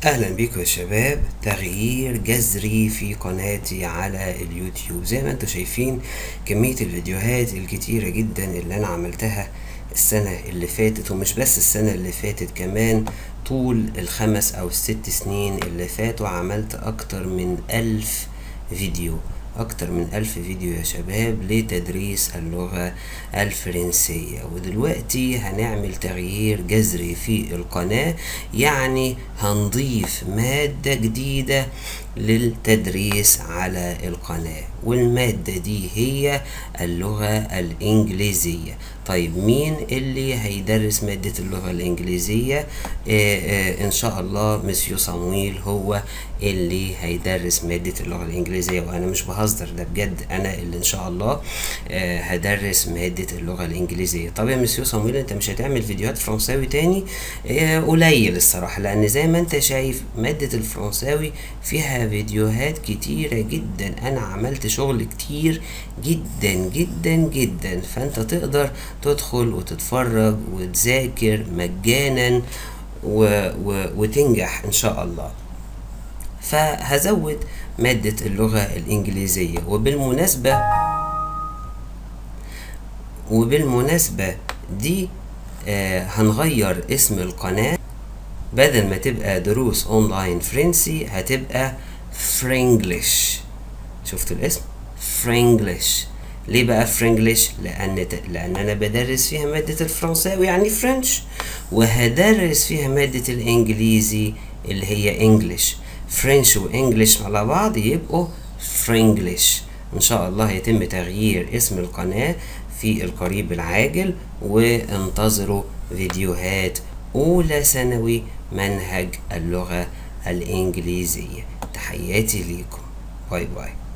اهلا بيكم يا شباب. تغيير جذري في قناتي على اليوتيوب. زي ما انتم شايفين كمية الفيديوهات الكتيرة جدا اللي انا عملتها السنة اللي فاتت، ومش بس السنة اللي فاتت، كمان طول الخمس او الست سنين اللي فاتوا عملت اكتر من 1000 فيديو. أكتر من 1000 فيديو يا شباب لتدريس اللغة الفرنسية. ودلوقتي هنعمل تغيير جذري في القناة، يعني هنضيف مادة جديدة للتدريس على القناة، والمادة دي هي اللغة الإنجليزية. طيب مين اللي هيدرس مادة اللغة الإنجليزية؟ إن شاء الله مسيو صمويل هو اللي هيدرس مادة اللغة الإنجليزية، وأنا مش بهزر، ده بجد أنا اللي إن شاء الله هدرس مادة اللغة الإنجليزية. طب يا مسيو صمويل أنت مش هتعمل فيديوهات فرنساوي تاني؟ قليل الصراحة، لأن زي ما أنت شايف مادة الفرنساوي فيها فيديوهات كتيرة جدا، أنا عملت شغل كتير جدا جدا جدا، فأنت تقدر تدخل وتتفرج وتذاكر مجانا وتنجح إن شاء الله. فهزود مادة اللغة الإنجليزية. وبالمناسبة دي هنغير اسم القناة، بدل ما تبقى دروس اونلاين فرنسي هتبقى فرنجلش. شفتوا الاسم؟ فرنجلش. ليه بقى فرنجلش؟ لأن أنا بدرس فيها مادة الفرنساوي يعني فرنش، وهدرس فيها مادة الإنجليزي اللي هي انجلش. فرنش وانجلش على بعض يبقوا فرنجلش. إن شاء الله يتم تغيير اسم القناة في القريب العاجل، وانتظروا فيديوهات أولى ثانوي منهج اللغة الإنجليزية. تحياتي ليكم، باي باي.